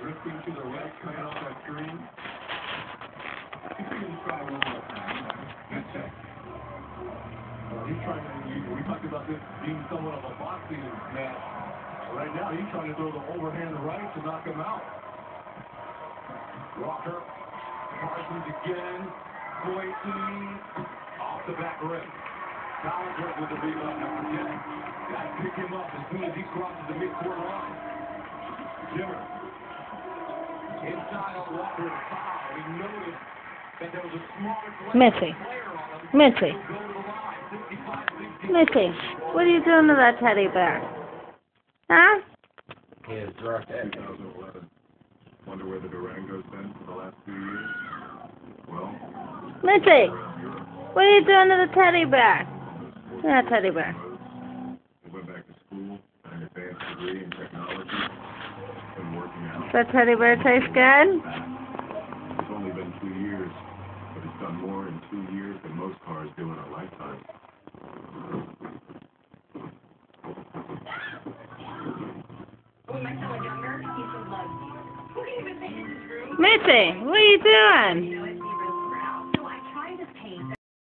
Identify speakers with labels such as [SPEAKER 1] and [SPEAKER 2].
[SPEAKER 1] Drifting to the right, coming off that screen. He's going to try one more time. Good check. He's trying to, we talked about this being somewhat of a boxing match. Right now, he's trying to throw the overhand right to knock him out. Walker, Parsons again, Boise, off the back rim. Collinsworth with the rebound, number 10. Got to pick him up as soon as he crosses the midcourt line. Jimmer, inside on Walker to foul. We noticed that there was a smaller
[SPEAKER 2] Mitzy. Mitzy. Mitzy, what are you doing to that teddy bear? Huh?
[SPEAKER 1] Yeah, draft 2011. Wonder where the Durango's been for the last 2 years. Well,
[SPEAKER 2] Mitzy, what are you doing to the teddy bear? Yeah, teddy bear.
[SPEAKER 1] I went back to school, got an advanced degree in technology, been working out.
[SPEAKER 2] Does that teddy bear taste good?
[SPEAKER 1] It's only been 2 years, but it's done more in 2 years than most cars do in a lifetime.
[SPEAKER 3] When my son was younger, he used to love me. Who can even say this is rude?
[SPEAKER 2] Mitzy, what are you doing?